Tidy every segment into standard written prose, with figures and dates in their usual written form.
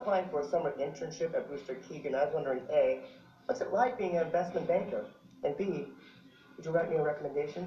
Applying for a summer internship at Brewster Keegan. I was wondering, A, what's it like being an investment banker? And B, would you write me a recommendation?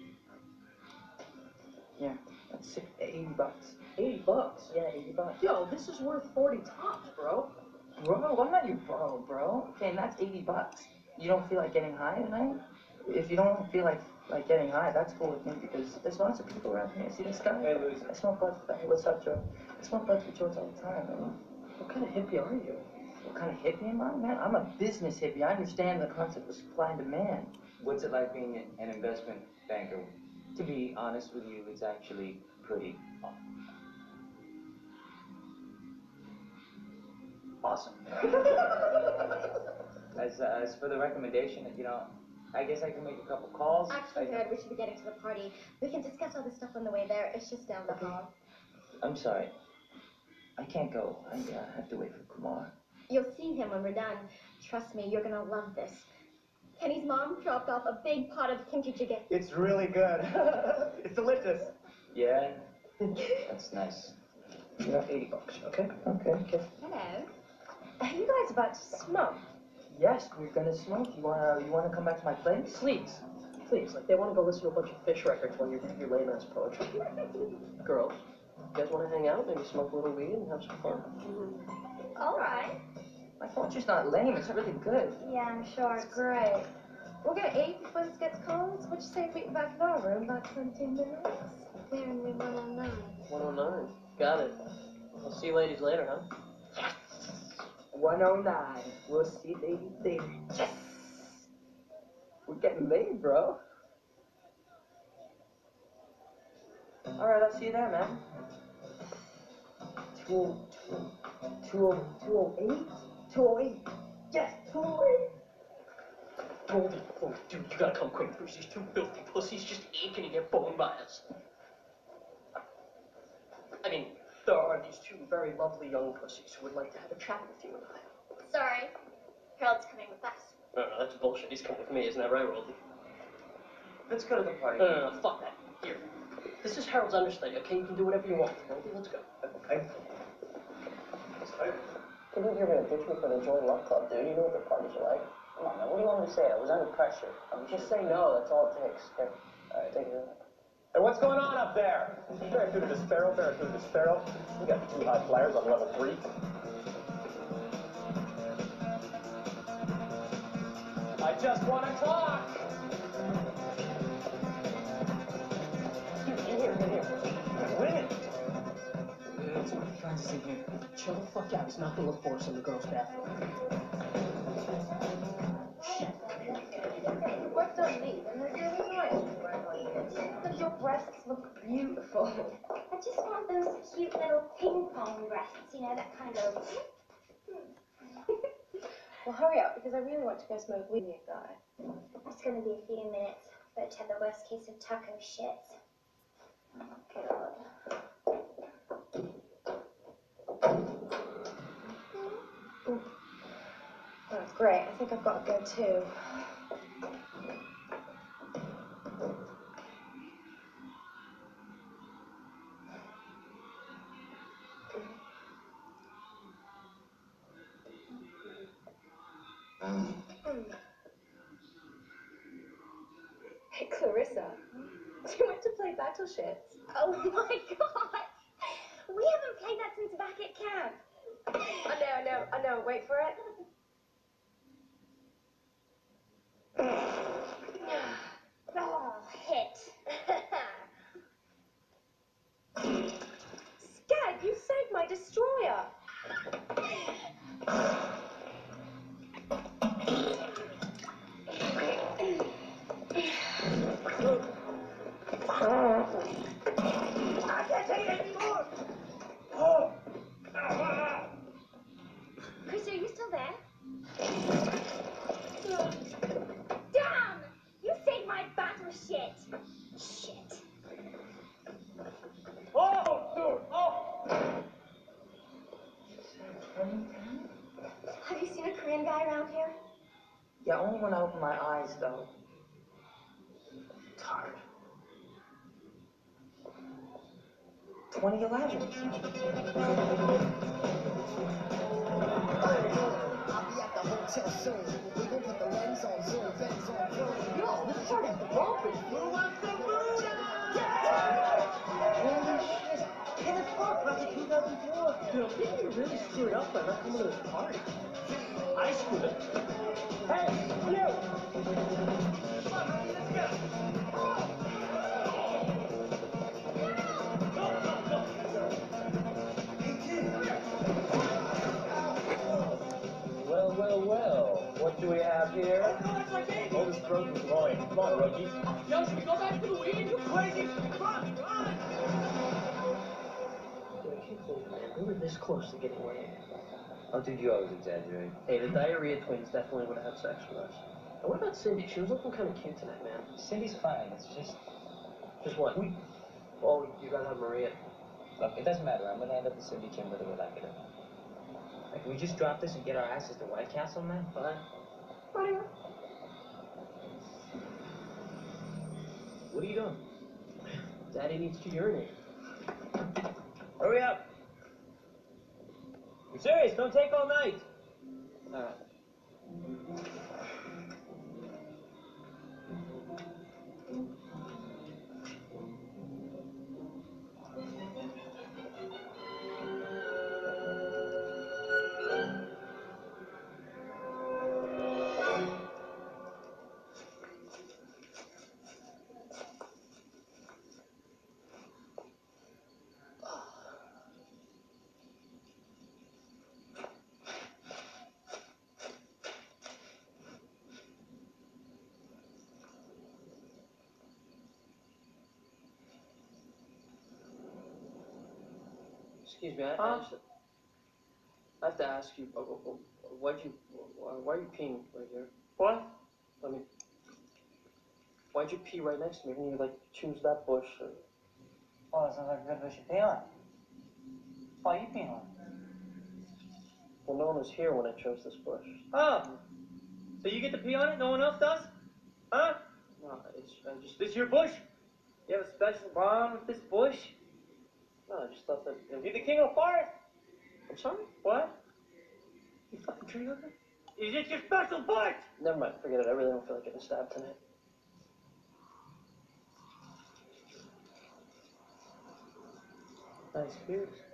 Yeah, that's 80 bucks. 80 bucks? Yeah, 80 bucks. Yo, this is worth 40 tops, bro. Bro, I'm not your bro. Okay, and that's 80 bucks. You don't feel like getting high tonight? If you don't feel like getting high, that's cool with me because there's lots of people around here. See this guy? Hey, Lucy. I smoke buds. Hey, what's up, Joe? I smoke buds with George all the time, man. What kind of hippie are you? What kind of hippie am I, man? I'm a business hippie. I understand the concept of supply and demand. What's it like being an investment banker? To be honest with you, it's actually pretty Awesome. As for the recommendation, you know, I guess I can make a couple calls. Actually, Dad, we should be getting to the party. We can discuss all this stuff on the way there. It's just down the hall. I'm sorry. I can't go. I have to wait for Kumar. You'll see him when we're done. Trust me, you're gonna love this. Kenny's mom dropped off a big pot of kimchi jjigae. It's really good. It's delicious. Yeah, that's nice. You got 80 bucks, okay? Okay. Hello. Are you guys about to smoke? Yes, we're gonna smoke. You wanna come back to my place? Please. Like they want to go listen to a bunch of Fish records while you read your lame-ass poetry. Girls, you guys want to hang out, maybe smoke a little weed and have some fun? All right. My poetry's not lame. It's really good. Yeah, I'm sure. It's great. We're gonna eat before this gets cold. So what you say if we eat back in our room about 20 minutes? We're in room 109. 109. Got it. I'll see you ladies later, huh? Yes. 109. We'll see ladies later. Yes. We're getting laid, bro. All right, I'll see you there, man. 208? 208? Yes, 208. Goldie, dude, you gotta come quick. There's these two filthy pussies just aching to get boned by us. I mean, there are these two very lovely young pussies who would like to have a chat with you and I. Sorry. Harold's coming with us. No, that's bullshit. He's coming with me, isn't that right, Roldy? Let's go to the party. No, fuck that. Here. This is Harold's understudy, okay? You can do whatever you want. Roldy, let's go. Okay. You think you're gonna ditch me for the Joy Luck Club, dude? You know what the parties are like. Come on, man. What do you want me to say? I was under pressure. Just say no. That's all it takes. Here. All right, take it. Hey, what's going on up there? Barracuda to Sparrow, Barracuda to Sparrow. We got two high flyers on level 3. I just want to talk. Here. Win it. That's what he finds us in here. Chill the fuck out. He's not gonna look for us in the girls' bathroom. Shit. What don't leave? And there's really nice because your breasts look beautiful. I just want those cute little ping pong breasts, you know, that kind of. Well, hurry up because I really want to go smoke weed with you guy. It's gonna be a few minutes. But to have the worst case of taco shits. God. That's great. I think I've got to go too. Hey, Clarissa. You went to play Battleships. Oh my god! We haven't played that since back at camp. I know. Wait for it. Oh, hit. Skag, you saved my destroyer. I can't take it anymore. Oh. Chris, are you still there? Damn! You saved my battleship. Shit. Oh! Have you seen a Korean guy around here? Yeah, only when I open my eyes, though. It's hard. 2011. tell soon. We gon' put the lens on zoom, fans on zoom. Yo, this part is bumping. Move up the Buddha! Holy shit! Hey, that's Pop back in 2004. Dude, I think you really screwed up by not coming to this party. I screwed up. Hey, you! Well, well, well. What do we have here? Oh, this broken groin. Come on, rookie. Yo, should we go back to the weed? You crazy? Run, run! Dude, I can't believe it, man. We were this close to getting away. Oh, dude, you always exaggerate. Hey, the diarrhea twins definitely would have had sex with us. And what about Cindy? She was looking kind of cute tonight, man. Cindy's fine, it's just... Just what? Oh, you'd rather have Maria. Look, it doesn't matter. I'm gonna end up with Cindy Kim whether we like it or not. Like, can we just drop this and get our asses to White Castle, man? Fine. What are you doing? Daddy needs to urinate. Hurry up. I'm serious, don't take all night. All right. Excuse me, I have to ask you, why are you peeing right here? What? I mean, why'd you pee right next to me when you, like, choose that bush? Or... Oh, that sounds like a good bush to pee on. Why are you peeing on? Well, no one was here when I chose this bush. Oh, so you get to pee on it, no one else does? Huh? No, I just... This your bush? You have a special bond with this bush? No, I just thought that... You the king of forest? I'm sorry? What? You fucking tree hugger? Is it your special bush? Never mind, forget it. I really don't feel like getting stabbed tonight. Nice beers.